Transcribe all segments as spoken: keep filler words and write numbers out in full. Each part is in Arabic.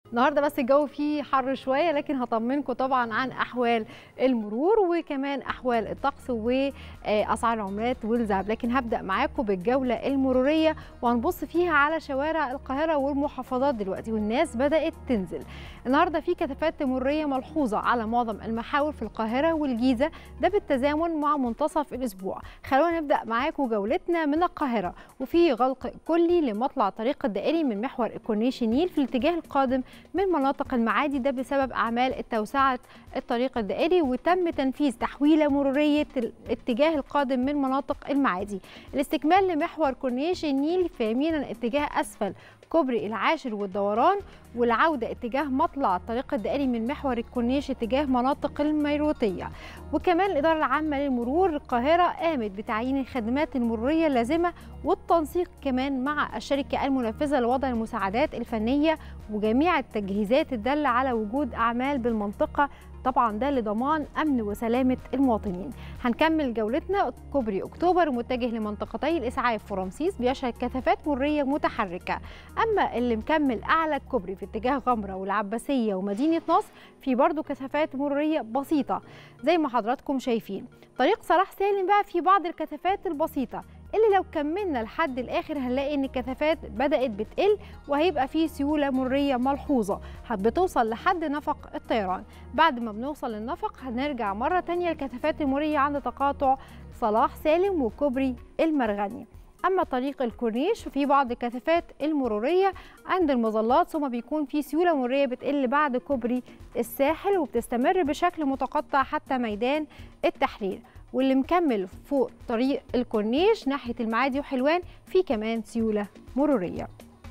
النهارده بس الجو فيه حر شويه، لكن هطمنكم طبعا عن احوال المرور وكمان احوال الطقس واسعار العملات والذهب. لكن هبدا معاكم بالجوله المروريه وهنبص فيها على شوارع القاهره والمحافظات دلوقتي، والناس بدات تنزل. النهارده في كثافات مروريه ملحوظه على معظم المحاور في القاهره والجيزه، ده بالتزامن مع منتصف الاسبوع. خلونا نبدا معاكم جولتنا من القاهره، وفي غلق كلي لمطلع الطريق الدائري من محور الكورنيش النيل في الاتجاه القادم من مناطق المعادي، ده بسبب أعمال التوسعة الطريق الدائري، وتم تنفيذ تحويلة مرورية الاتجاه القادم من مناطق المعادي. الاستكمال لمحور كورنيش النيل في يمينا اتجاه أسفل كوبري العاشر والدوران، والعودة اتجاه مطلع الطريق الدائري من محور الكورنيش اتجاه مناطق الميروطية. وكمان الإدارة العامة للمرور القاهرة قامت بتعيين الخدمات المرورية اللازمة والتنسيق كمان مع الشركة المنفذة لوضع المساعدات الفنية وجميع التجهيزات الدالة على وجود أعمال بالمنطقة، طبعا ده لضمان أمن وسلامة المواطنين. هنكمل جولتنا. كوبري أكتوبر متجه لمنطقتي الإسعاف ورمسيس بيشهد كثافات مرورية متحركة، أما اللي مكمل أعلى الكوبري في اتجاه غمرة والعباسية ومدينة نصر في برضو كثافات مرورية بسيطة زي ما حضراتكم شايفين. طريق صلاح سالم بقى في بعض الكثافات البسيطة اللي لو كملنا لحد الآخر هنلاقي إن الكثافات بدأت بتقل، وهيبقى فيه سيولة مرورية ملحوظة بتوصل لحد نفق الطيران. بعد ما بنوصل للنفق هنرجع مرة تانية الكثافات المرورية عند تقاطع صلاح سالم وكوبري المرغني. أما طريق الكورنيش في بعض الكثافات المرورية عند المظلات، ثم بيكون في سيولة مرورية بتقل بعد كوبري الساحل وبتستمر بشكل متقطع حتى ميدان التحرير. واللي مكمل فوق طريق الكورنيش ناحية المعادي وحلوان في كمان سيولة مرورية.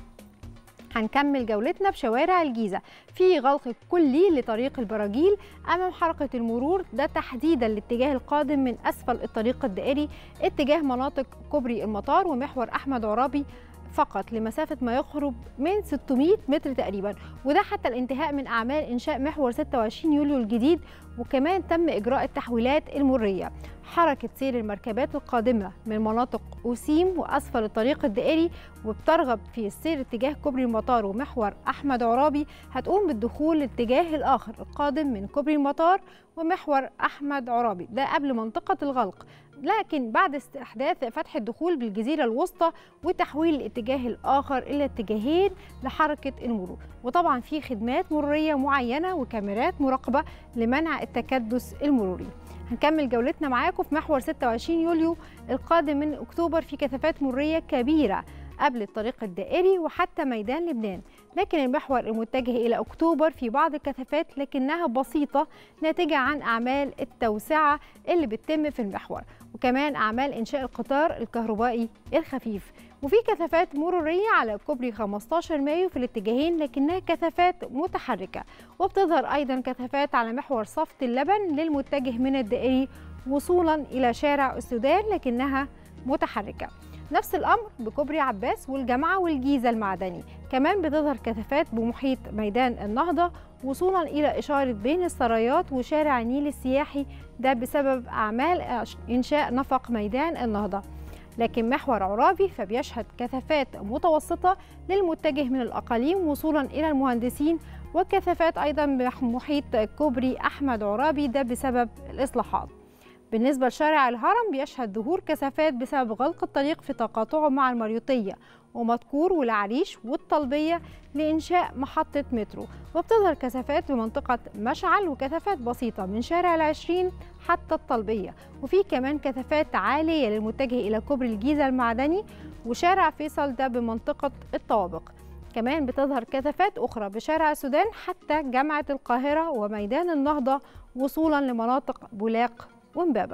هنكمل جولتنا بشوارع الجيزة، في غلق كلي لطريق البراجيل أمام حركة المرور، ده تحديدا الاتجاه القادم من أسفل الطريق الدائري اتجاه مناطق كوبري المطار ومحور أحمد عرابي فقط لمسافة ما يقرب من ستمائة متر تقريبا، وده حتى الانتهاء من أعمال إنشاء محور ستة وعشرين يوليو الجديد. وكمان تم إجراء التحويلات المرورية. حركة سير المركبات القادمة من مناطق أوسيم وأسفل الطريق الدائري وبترغب في السير اتجاه كوبري المطار ومحور أحمد عرابي هتقوم بالدخول للاتجاه الآخر القادم من كوبري المطار ومحور أحمد عرابي، ده قبل منطقة الغلق، لكن بعد استحداث فتح الدخول بالجزيرة الوسطى وتحويل الاتجاه الآخر إلى اتجاهين لحركة المرور. وطبعا في خدمات مرورية معينة وكاميرات مراقبة لمنع التكدس المروري. هنكمل جولتنا معاكم في محور ستة وعشرين يوليو القادم من أكتوبر في كثافات مرورية كبيرة قبل الطريق الدائري وحتى ميدان لبنان، لكن المحور المتجه إلى أكتوبر في بعض الكثافات لكنها بسيطة ناتجة عن أعمال التوسعة اللي بتتم في المحور، وكمان أعمال إنشاء القطار الكهربائي الخفيف. وفي كثافات مرورية على كوبري خمستاشر مايو في الاتجاهين لكنها كثافات متحركة، وبتظهر أيضا كثافات على محور صفت اللبن للمتجه من الدائري وصولا إلى شارع السودان لكنها متحركة. نفس الأمر بكوبري عباس والجامعة والجيزة المعدني، كمان بتظهر كثافات بمحيط ميدان النهضة وصولا إلى إشارة بين السرايات وشارع النيل السياحي، ده بسبب أعمال إنشاء نفق ميدان النهضة. لكن محور عرابي فبيشهد كثافات متوسطة للمتجه من الأقاليم وصولا إلى المهندسين، وكثافات أيضا بمحيط كوبري أحمد عرابي، ده بسبب الإصلاحات. بالنسبة لشارع الهرم بيشهد ظهور كثافات بسبب غلق الطريق في تقاطعه مع المريوطية ومدكور والعريش والطلبية لإنشاء محطة مترو، وبتظهر كثافات بمنطقة مشعل وكثافات بسيطة من شارع العشرين حتى الطلبية، وفي كمان كثافات عالية للمتجه إلى كوبري الجيزة المعدني وشارع فيصل ده بمنطقة الطوابق. كمان بتظهر كثافات أخرى بشارع السودان حتى جامعة القاهرة وميدان النهضة وصولا لمناطق بولاق ومبابة.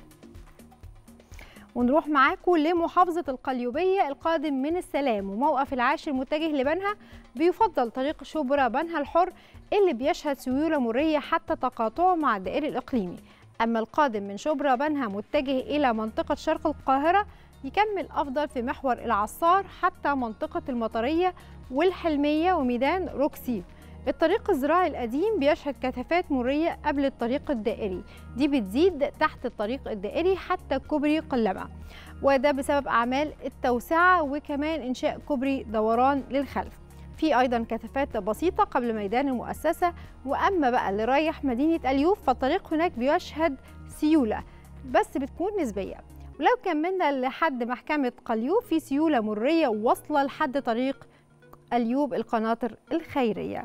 ونروح معاكم لمحافظة القليوبية القادم من السلام وموقف العاشر متجه لبنها، بيفضل طريق شبرا بنها الحر اللي بيشهد سيولة مرورية حتى تقاطعه مع الدائري الإقليمي. أما القادم من شبرا بنها متجه إلى منطقة شرق القاهرة يكمل أفضل في محور العصار حتى منطقة المطرية والحلمية وميدان روكسي. الطريق الزراعي القديم بيشهد كثافات مرورية قبل الطريق الدائري، دي بتزيد تحت الطريق الدائري حتى كوبري قلمة، وده بسبب أعمال التوسعة وكمان إنشاء كوبري دوران للخلف. في أيضا كثافات بسيطة قبل ميدان المؤسسة. وأما بقى اللي رايح مدينة اليوف فالطريق هناك بيشهد سيولة بس بتكون نسبية. ولو كملنا لحد محكمة قليوب في سيولة مرية واصلة لحد طريق اليوب القناطر الخيرية.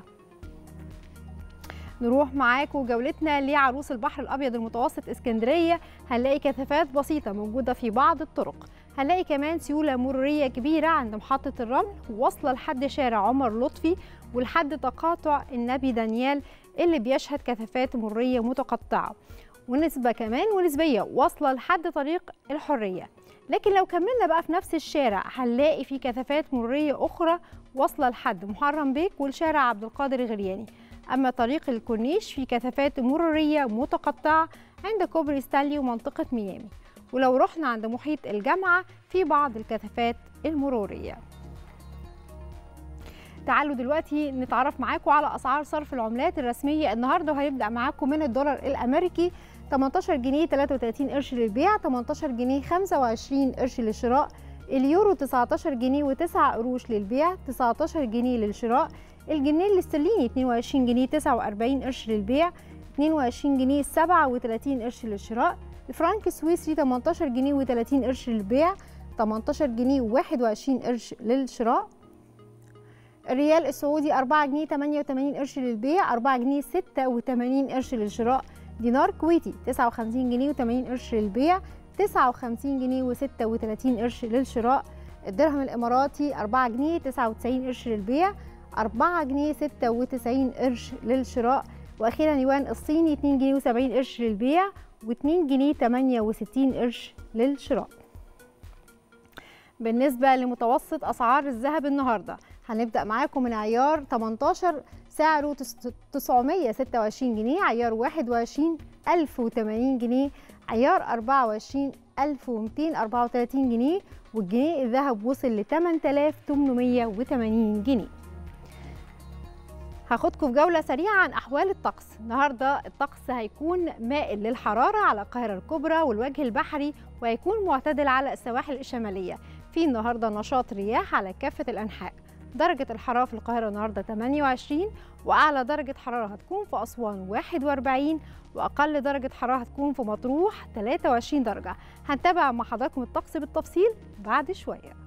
نروح معاكم جولتنا لعروس البحر الأبيض المتوسط اسكندرية. هنلاقي كثافات بسيطة موجودة في بعض الطرق. هنلاقي كمان سيولة مرورية كبيرة عند محطة الرمل واصلة لحد شارع عمر لطفي ولحد تقاطع النبي دانيال اللي بيشهد كثافات مرورية متقطعة، ونسبة كمان ونسبية واصلة لحد طريق الحرية. لكن لو كملنا بقى في نفس الشارع هنلاقي في كثافات مرورية أخرى واصلة لحد محرم بيك والشارع عبد القادر الغرياني. أما طريق الكورنيش في كثافات مرورية متقطعة عند كوبري ستانلي ومنطقة ميامي. ولو رحنا عند محيط الجامعة في بعض الكثافات المرورية. تعالوا دلوقتي نتعرف معاكم على أسعار صرف العملات الرسمية النهارده، وهيبدأ معاكم من الدولار الأمريكي تمنتاشر جنيه تلاتة وتلاتين قرش للبيع، تمنتاشر جنيه خمسة وعشرين قرش للشراء. اليورو تسعتاشر جنيه وتسعة قروش للبيع، تسعتاشر جنيه للشراء. الجنيه الاسترليني اتنين وعشرين جنيه تسعة وأربعين قرش للبيع، اتنين وعشرين جنيه سبعة وتلاتين قرش للشراء. الفرنك السويسري تمنتاشر جنيه وتلاتين قرش للبيع، تمنتاشر جنيه وواحد وعشرين قرش للشراء. الريال السعودي أربعة جنيه تمانية وتمانين قرش للبيع، أربعة جنيه ستة وتمانين قرش للشراء. دينار كويتي تسعة وخمسين جنيه وتمانين قرش للبيع، تسعة وخمسين جنيه وستة وتلاتين قرش للشراء. الدرهم الإماراتي أربعة جنيه تسعة وتسعين قرش للبيع، أربعة جنيه ستة وتسعين قرش للشراء. وأخيرا يوان الصيني اتنين جنيه وسبعين قرش للبيع واتنين جنيه تمانية وستين قرش للشراء. بالنسبة لمتوسط أسعار الذهب النهاردة هنبدأ معاكم من عيار تمنتاشر سعره تسعمية ستة وعشرين جنيه، عيار واحد وعشرين ألف وتمانين جنيه، عيار أربعة وعشرين ألف ومتين أربعة وتلاتين جنيه، والجنيه الذهب وصل ل تمن تلاف تمنمية وتمانين جنيه. هاخدكم في جولة سريعة عن أحوال الطقس. النهاردة الطقس هيكون مائل للحرارة على القاهرة الكبرى والوجه البحري، وهيكون معتدل على السواحل الشمالية. في النهاردة نشاط رياح على كافة الأنحاء. درجة الحرارة في القاهرة النهاردة تمانية وعشرين، وأعلى درجة حرارة هتكون في أسوان واحد وأربعين، وأقل درجة حرارة هتكون في مطروح تلاتة وعشرين درجة. هنتابع مع حضراتكم الطقس بالتفصيل بعد شوية.